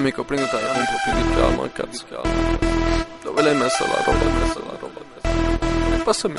amico, prendi un po' più di calma, cazzo. Dove l'hai messa la roba? Passami.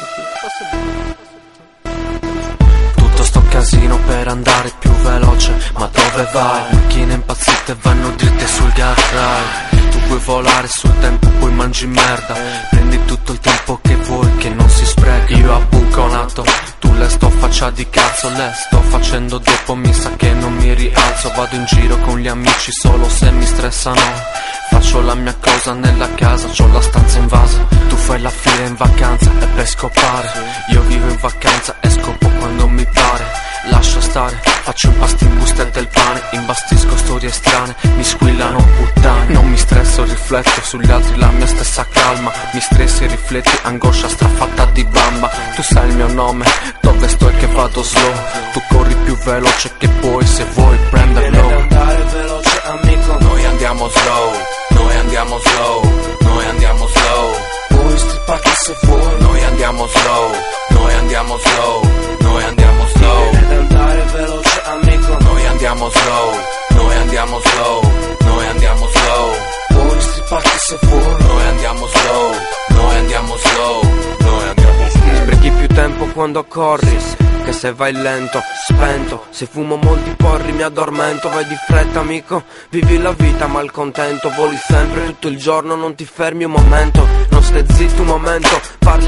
Tutto sto casino per andare più veloce, ma dove vai? Macchine impazzite vanno dritte sul guardrail. Tu puoi volare sul tempo, poi mangi merda. Prendi tutto il tempo che vuoi, che non si spreca. Io abbuconato, tu le sto faccia di cazzo. Le sto facendo dopo, mi sa che non mi rialzo. Vado in giro con gli amici solo se mi stressano. Faccio la mia cosa nella casa, c'ho la stanza invasa. Tu fai la fila in vacanza e per scopare. Io vivo in vacanza e scopo quando mi pare. Lascia stare, faccio impasti in buste del pane. Imbastisco storie strane, mi squillano puttane. Non mi stresso, rifletto sugli altri la mia stessa calma. Mi stressi e rifletti, angoscia strafatta di bamba. Tu sai il mio nome, dove sto e che vado slow. Tu corri più veloce che puoi, se vuoi prenderlo. Vieni ad andare veloce amico, noi andiamo slow. Noi andiamo slow, noi andiamo slow. Puoi stripparti se vuoi, noi andiamo slow. Noi andiamo slow, noi andiamo slow. Vieni ad andare veloce amico, noi andiamo slow. Noi andiamo slow, noi andiamo slow. Puoi stripparti se vuoi, noi andiamo slow. Noi andiamo slow, noi andiamo slow. Sprechi più tempo quando corri, che se vai lento, spento. Se fumo molti porri mi addormento. Vai di fretta amico, vivi la vita malcontento. Voli sempre tutto il giorno, non ti fermi un momento. Non stai zitto un momento, parli.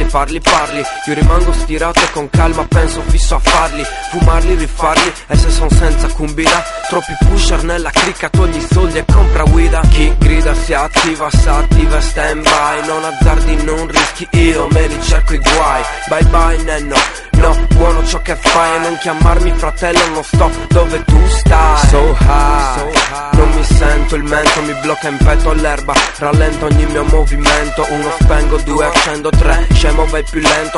Io rimango stirato e con calma penso fisso a farli. Fumarli, rifarli, e se son senza cumbida. Troppi pusher nella cricca, togli i soldi e compra guida. Chi grida si attiva e stand by. Non azzardi, non rischi, io me li cerco i guai. Bye bye nenno, no, buono ciò che fai. E non chiamarmi fratello, non sto dove tu stai. So high, non mi sento, il mento mi blocca in petto all'erba. Rallento ogni mio movimento. Uno spengo, due accendo, tre scemo vai più lento.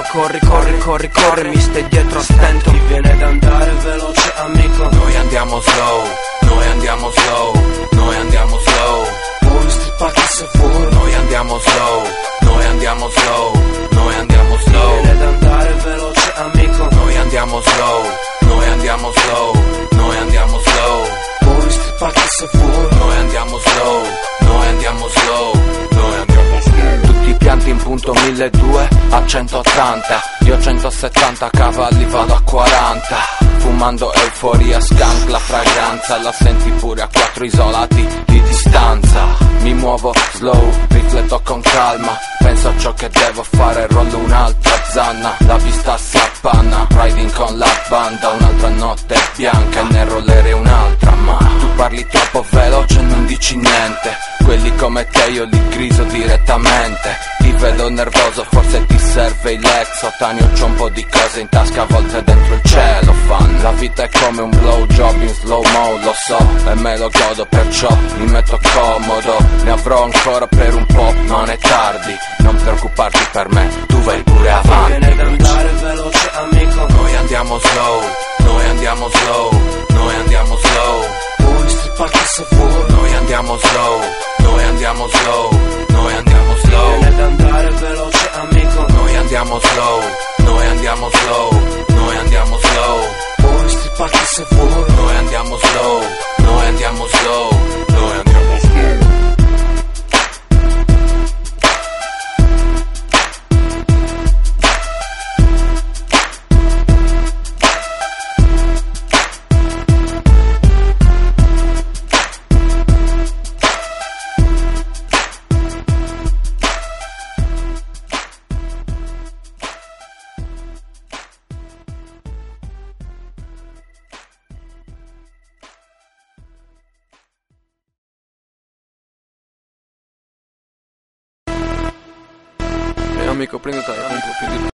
Corri, mi stai dietro a stento. Chi viene ad andare veloce amico, noi andiamo slow. Noi andiamo slow, noi andiamo slow. Puoi stripparti se vuoi, noi andiamo slow. Noi andiamo slow, noi andiamo slow. Vieni ad andare veloce amico, noi andiamo slow. Noi andiamo slow, noi andiamo slow. Puoi stripparti se vuoi, noi andiamo slow. Noi andiamo slow, noi andiamo slow. Tutti i pianti in punto 1200 a 180. Io 170 cavalli vado a 40. Fumando euforia, skunk, la fragranza la senti pure a 4 isolati di distanza. Mi muovo slow, rifletto con calma. Penso a ciò che devo fare, rollo un'altra zanna. La vista si appanna, riding con la banda. Un'altra notte bianca e ne rollerei un'altra. Ma tu parli troppo veloce e non dici niente. Quelli come te io li griso direttamente. Ti vedo nervoso, forse ti serve il Lexotanio. C'ho un po' di cose in tasca, a volte dentro il cielo fan. La vita è come un blowjob in slow mo, lo so, e me lo godo, perciò mi metto comodo. Ne avrò ancora per un po', non è tardi. Non preoccuparti per me, tu vai pure avanti. Vieni ad andare veloce amico, noi andiamo slow. Noi andiamo slow, noi andiamo slow. Puoi stripparti se vuoi, noi andiamo slow. Noi andiamo slow, noi andiamo slow. Vieni ad andare veloce amico, noi andiamo slow. Noi andiamo slow, noi andiamo slow. Puoi stripparti se vuoi, noi andiamo slow. Noi andiamo slow, noi andiamo slow. Amico, prendi un po' più di